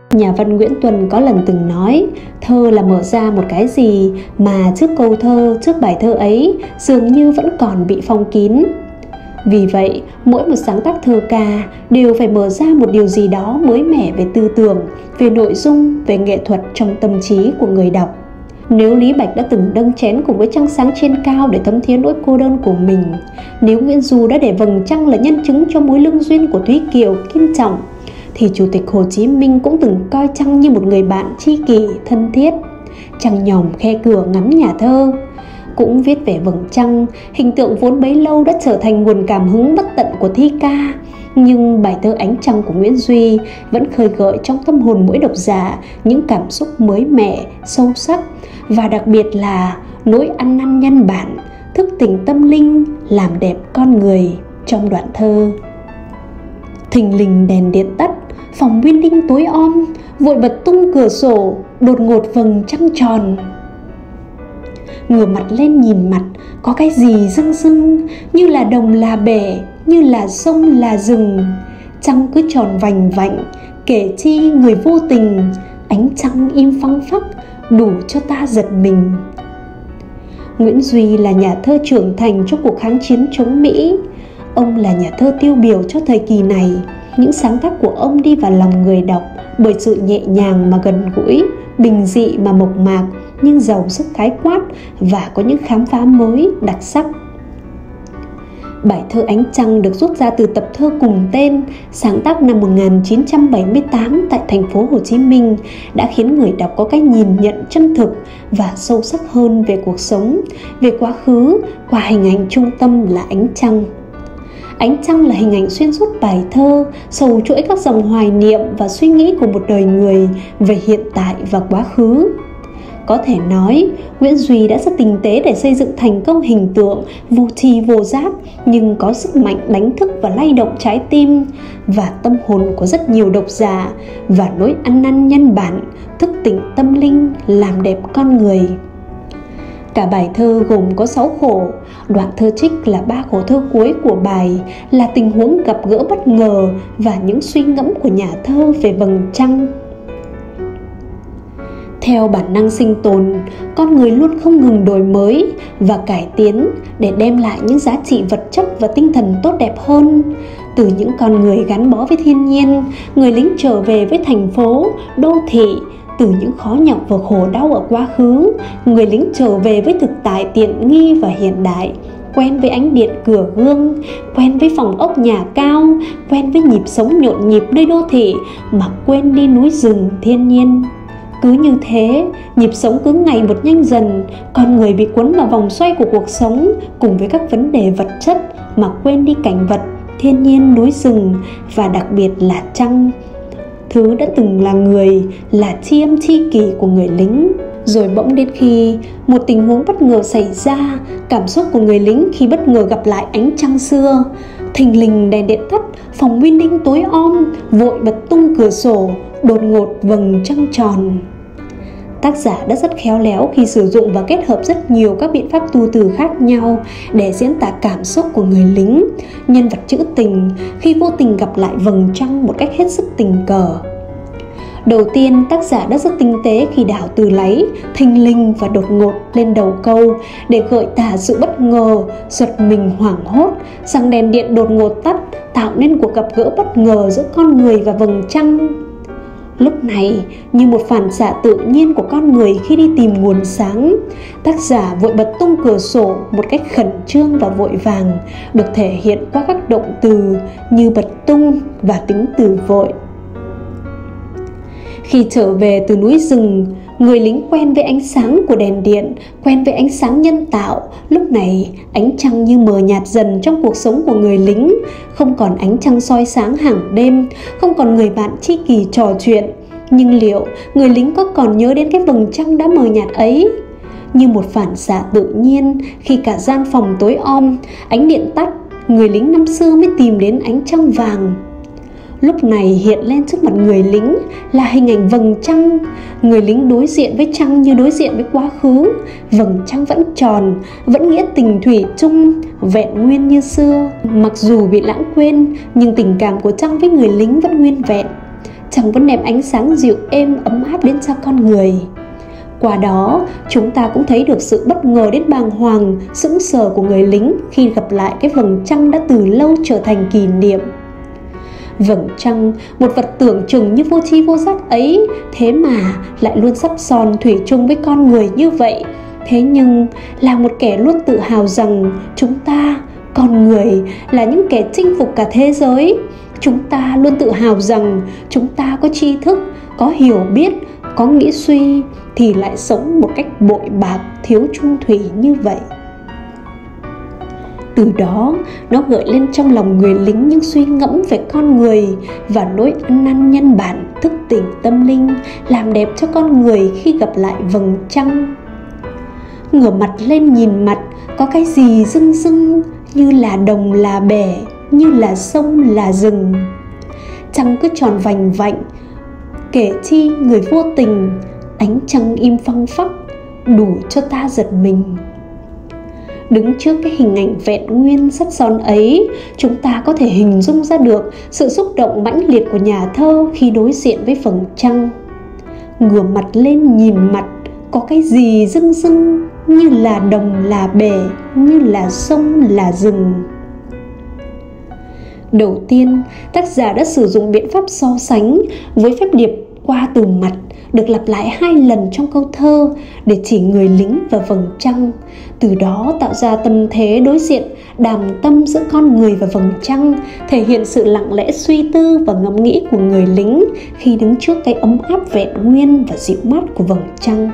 Nhà văn Nguyễn Tuân có lần từng nói, thơ là mở ra một cái gì mà trước câu thơ, trước bài thơ ấy dường như vẫn còn bị phong kín. Vì vậy, mỗi một sáng tác thơ ca đều phải mở ra một điều gì đó mới mẻ về tư tưởng, về nội dung, về nghệ thuật trong tâm trí của người đọc. Nếu Lý Bạch đã từng dâng chén cùng với trăng sáng trên cao để thấm thía nỗi cô đơn của mình, nếu Nguyễn Du đã để vầng trăng là nhân chứng cho mối lương duyên của Thúy Kiều, Kim Trọng, thì Chủ tịch Hồ Chí Minh cũng từng coi trăng như một người bạn tri kỷ, thân thiết. Trăng nhòm khe cửa ngắm nhà thơ, cũng viết về vầng trăng, hình tượng vốn bấy lâu đã trở thành nguồn cảm hứng bất tận của thi ca. Nhưng bài thơ Ánh Trăng của Nguyễn Duy vẫn khơi gợi trong tâm hồn mỗi độc giả những cảm xúc mới mẻ, sâu sắc, và đặc biệt là nỗi ăn năn nhân bản, thức tỉnh tâm linh, làm đẹp con người trong đoạn thơ. Thình lình đèn điện tắt, phòng Nguyên Đinh tối om, vội bật tung cửa sổ, đột ngột vầng trăng tròn. Ngửa mặt lên nhìn mặt, có cái gì rưng rưng, như là đồng là bể, như là sông là rừng. Trăng cứ tròn vành vạnh, kể chi người vô tình, ánh trăng im phăng phắc, đủ cho ta giật mình. Nguyễn Duy là nhà thơ trưởng thành trong cuộc kháng chiến chống Mỹ. Ông là nhà thơ tiêu biểu cho thời kỳ này. Những sáng tác của ông đi vào lòng người đọc bởi sự nhẹ nhàng mà gần gũi, bình dị mà mộc mạc, nhưng giàu sức khái quát và có những khám phá mới, đặc sắc. Bài thơ Ánh Trăng được rút ra từ tập thơ cùng tên, sáng tác năm 1978 tại thành phố Hồ Chí Minh, đã khiến người đọc có cái nhìn nhận chân thực và sâu sắc hơn về cuộc sống, về quá khứ, qua hình ảnh trung tâm là ánh trăng. Ánh trăng là hình ảnh xuyên suốt bài thơ, sầu chuỗi các dòng hoài niệm và suy nghĩ của một đời người về hiện tại và quá khứ. Có thể nói, Nguyễn Duy đã rất tinh tế để xây dựng thành công hình tượng vô tri vô giác, nhưng có sức mạnh đánh thức và lay động trái tim và tâm hồn của rất nhiều độc giả, và nỗi ăn năn nhân bản, thức tỉnh tâm linh, làm đẹp con người. Cả bài thơ gồm có 6 khổ, đoạn thơ trích là 3 khổ thơ cuối của bài là tình huống gặp gỡ bất ngờ và những suy ngẫm của nhà thơ về vầng trăng. Theo bản năng sinh tồn, con người luôn không ngừng đổi mới và cải tiến để đem lại những giá trị vật chất và tinh thần tốt đẹp hơn. Từ những con người gắn bó với thiên nhiên, người lính trở về với thành phố, đô thị. Từ những khó nhọc và khổ đau ở quá khứ, người lính trở về với thực tại tiện nghi và hiện đại, quen với ánh điện cửa gương, quen với phòng ốc nhà cao, quen với nhịp sống nhộn nhịp nơi đô thị mà quên đi núi rừng thiên nhiên. Cứ như thế, nhịp sống cứ ngày một nhanh dần, con người bị cuốn vào vòng xoay của cuộc sống cùng với các vấn đề vật chất mà quên đi cảnh vật, thiên nhiên, núi rừng và đặc biệt là trăng, thứ đã từng là người, là tri âm tri kỷ của người lính. Rồi bỗng đến khi một tình huống bất ngờ xảy ra, cảm xúc của người lính khi bất ngờ gặp lại ánh trăng xưa. Thình lình đèn điện tắt, phòng Nguyên Đinh tối om, vội bật tung cửa sổ, đột ngột vầng trăng tròn. Tác giả đã rất khéo léo khi sử dụng và kết hợp rất nhiều các biện pháp tu từ khác nhau để diễn tả cảm xúc của người lính, nhân vật trữ tình khi vô tình gặp lại vầng trăng một cách hết sức tình cờ. Đầu tiên, tác giả đã rất tinh tế khi đảo từ láy, thình lình và đột ngột lên đầu câu để gợi tả sự bất ngờ, giật mình hoảng hốt rằng đèn điện đột ngột tắt, tạo nên cuộc gặp gỡ bất ngờ giữa con người và vầng trăng. Lúc này, như một phản xạ tự nhiên của con người khi đi tìm nguồn sáng, tác giả vội bật tung cửa sổ một cách khẩn trương và vội vàng, được thể hiện qua các động từ như bật tung và tính từ vội. Khi trở về từ núi rừng, người lính quen với ánh sáng của đèn điện, quen với ánh sáng nhân tạo. Lúc này, ánh trăng như mờ nhạt dần trong cuộc sống của người lính. Không còn ánh trăng soi sáng hàng đêm, không còn người bạn tri kỷ trò chuyện. Nhưng liệu người lính có còn nhớ đến cái vầng trăng đã mờ nhạt ấy? Như một phản xạ tự nhiên, khi cả gian phòng tối om, ánh điện tắt, người lính năm xưa mới tìm đến ánh trăng vàng. Lúc này hiện lên trước mặt người lính là hình ảnh vầng trăng. Người lính đối diện với trăng như đối diện với quá khứ. Vầng trăng vẫn tròn, vẫn nghĩa tình thủy chung, vẹn nguyên như xưa. Mặc dù bị lãng quên, nhưng tình cảm của trăng với người lính vẫn nguyên vẹn. trăng vẫn đem ánh sáng dịu êm ấm áp đến cho con người. Qua đó, chúng ta cũng thấy được sự bất ngờ đến bàng hoàng, sững sờ của người lính khi gặp lại cái vầng trăng đã từ lâu trở thành kỷ niệm. Vầng trăng, một vật tưởng chừng như vô tri vô giác ấy, thế mà lại luôn sắp son thủy chung với con người như vậy. Thế nhưng là một kẻ luôn tự hào rằng chúng ta, con người, là những kẻ chinh phục cả thế giới. Chúng ta luôn tự hào rằng chúng ta có tri thức, có hiểu biết, có nghĩ suy, thì lại sống một cách bội bạc, thiếu chung thủy như vậy. Từ đó, nó gợi lên trong lòng người lính những suy ngẫm về con người và nỗi ăn năn nhân bản, thức tỉnh tâm linh, làm đẹp cho con người khi gặp lại vầng trăng. Ngửa mặt lên nhìn mặt, có cái gì rưng rưng, như là đồng là bể, như là sông là rừng. Trăng cứ tròn vành vạnh, kể chi người vô tình, ánh trăng im phăng phắc, đủ cho ta giật mình. Đứng trước cái hình ảnh vẹn nguyên sắt son ấy, chúng ta có thể hình dung ra được sự xúc động mãnh liệt của nhà thơ khi đối diện với vầng trăng. Ngửa mặt lên nhìn mặt, có cái gì rưng rưng, như là đồng là bể, như là sông là rừng. Đầu tiên, tác giả đã sử dụng biện pháp so sánh với phép điệp qua từ mặt, được lặp lại 2 lần trong câu thơ để chỉ người lính và vầng trăng. Từ đó tạo ra tâm thế đối diện đàm tâm giữa con người và vầng trăng, thể hiện sự lặng lẽ suy tư và ngẫm nghĩ của người lính khi đứng trước cái ấm áp vẹn nguyên và dịu mát của vầng trăng.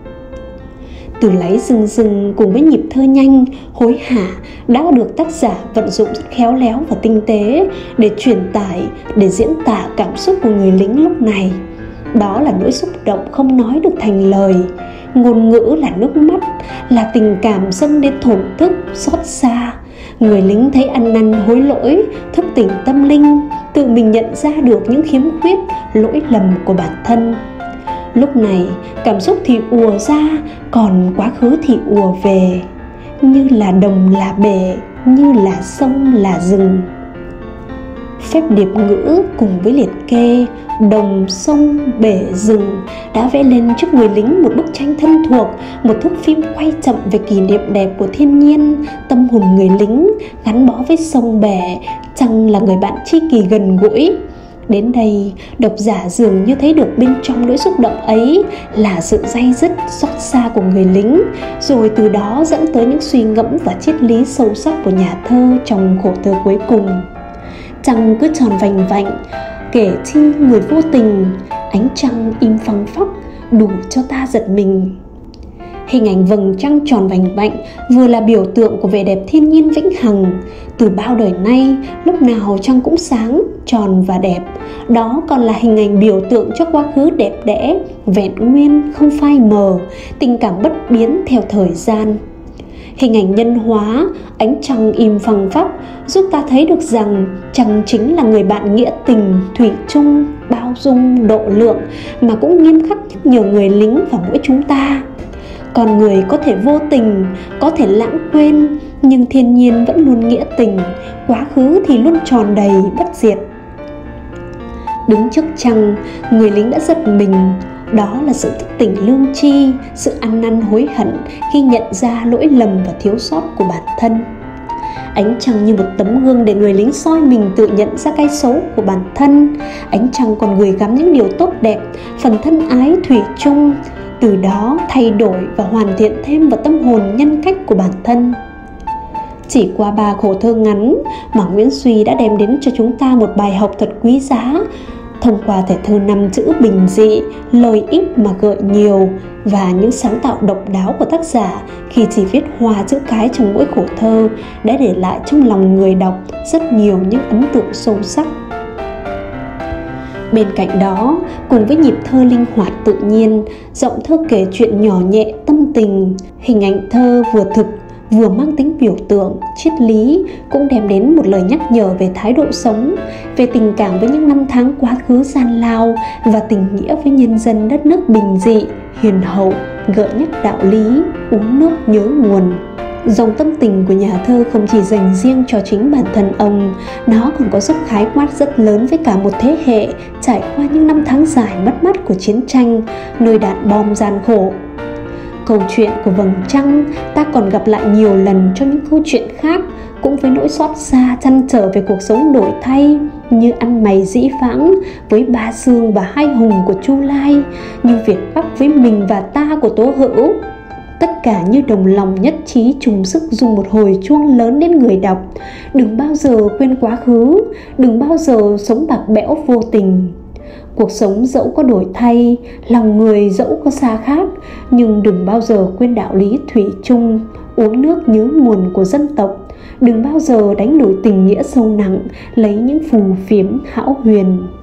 Từ láy rừng rừng cùng với nhịp thơ nhanh, hối hả đã được tác giả vận dụng rất khéo léo và tinh tế để truyền tải, để diễn tả cảm xúc của người lính lúc này. Đó là nỗi xúc động không nói được thành lời, ngôn ngữ là nước mắt, là tình cảm dâng đến thổn thức, xót xa. Người lính thấy ăn năn hối lỗi, thức tỉnh tâm linh, tự mình nhận ra được những khiếm khuyết, lỗi lầm của bản thân. Lúc này, cảm xúc thì ùa ra, còn quá khứ thì ùa về, như là đồng là bể, như là sông là rừng. Phép điệp ngữ cùng với liệt kê đồng, sông, bể, rừng đã vẽ lên trước người lính một bức tranh thân thuộc, một thước phim quay chậm về kỷ niệm đẹp của thiên nhiên. Tâm hồn người lính gắn bó với sông bể, trăng là người bạn tri kỷ gần gũi. Đến đây, độc giả dường như thấy được bên trong nỗi xúc động ấy là sự day dứt, xót xa của người lính, rồi từ đó dẫn tới những suy ngẫm và triết lý sâu sắc của nhà thơ trong khổ thơ cuối cùng. Trăng cứ tròn vành vạnh, kể chi người vô tình, ánh trăng im phăng phắc, đủ cho ta giật mình. Hình ảnh vầng trăng tròn vành vạnh vừa là biểu tượng của vẻ đẹp thiên nhiên vĩnh hằng. Từ bao đời nay, lúc nào trăng cũng sáng, tròn và đẹp. Đó còn là hình ảnh biểu tượng cho quá khứ đẹp đẽ, vẹn nguyên, không phai mờ, tình cảm bất biến theo thời gian. Hình ảnh nhân hóa, ánh trăng im phăng phắc giúp ta thấy được rằng trăng chính là người bạn nghĩa tình, thủy chung, bao dung, độ lượng, mà cũng nghiêm khắc nhắc nhở người lính và mỗi chúng ta. Con người có thể vô tình, có thể lãng quên, nhưng thiên nhiên vẫn luôn nghĩa tình, quá khứ thì luôn tròn đầy, bất diệt. Đứng trước trăng, người lính đã giật mình. Đó là sự thức tỉnh lương tri, sự ăn năn hối hận khi nhận ra lỗi lầm và thiếu sót của bản thân. Ánh trăng như một tấm gương để người lính soi mình tự nhận ra cái xấu của bản thân. Ánh trăng còn gửi gắm những điều tốt đẹp, phần thân ái thủy chung, từ đó thay đổi và hoàn thiện thêm vào tâm hồn nhân cách của bản thân. Chỉ qua 3 khổ thơ ngắn mà Nguyễn Duy đã đem đến cho chúng ta một bài học thật quý giá, thông qua thể thơ 5 chữ bình dị, lời ít mà gợi nhiều, và những sáng tạo độc đáo của tác giả khi chỉ viết hòa chữ cái trong mỗi khổ thơ đã để lại trong lòng người đọc rất nhiều những ấn tượng sâu sắc. Bên cạnh đó, cùng với nhịp thơ linh hoạt tự nhiên, giọng thơ kể chuyện nhỏ nhẹ tâm tình, hình ảnh thơ vừa thực vừa mang tính biểu tượng, triết lý, cũng đem đến một lời nhắc nhở về thái độ sống, về tình cảm với những năm tháng quá khứ gian lao và tình nghĩa với nhân dân đất nước bình dị, hiền hậu, gợi nhắc đạo lý, uống nước nhớ nguồn. Dòng tâm tình của nhà thơ không chỉ dành riêng cho chính bản thân ông, nó còn có sức khái quát rất lớn với cả một thế hệ trải qua những năm tháng dài mất mát của chiến tranh, nơi đạn bom gian khổ. Câu chuyện của Vầng Trăng ta còn gặp lại nhiều lần trong những câu chuyện khác, cũng với nỗi xót xa trăn trở về cuộc sống đổi thay, như Ăn Mày Dĩ Vãng với Ba Dương và Hai Hùng của Chu Lai, như Việt Bắc với Mình và Ta của Tố Hữu. Tất cả như đồng lòng nhất trí chung sức dùng một hồi chuông lớn đến người đọc: đừng bao giờ quên quá khứ, đừng bao giờ sống bạc bẽo vô tình. Cuộc sống dẫu có đổi thay, lòng người dẫu có xa khác, nhưng đừng bao giờ quên đạo lý thủy chung, uống nước nhớ nguồn của dân tộc. Đừng bao giờ đánh đổi tình nghĩa sâu nặng, lấy những phù phiếm hão huyền.